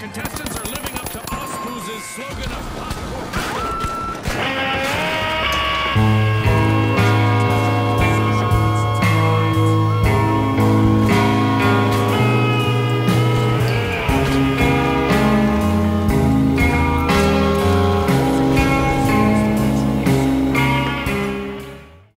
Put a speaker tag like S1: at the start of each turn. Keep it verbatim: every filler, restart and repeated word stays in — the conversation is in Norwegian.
S1: contestants are living up to Ospooz's slogan of popcorn.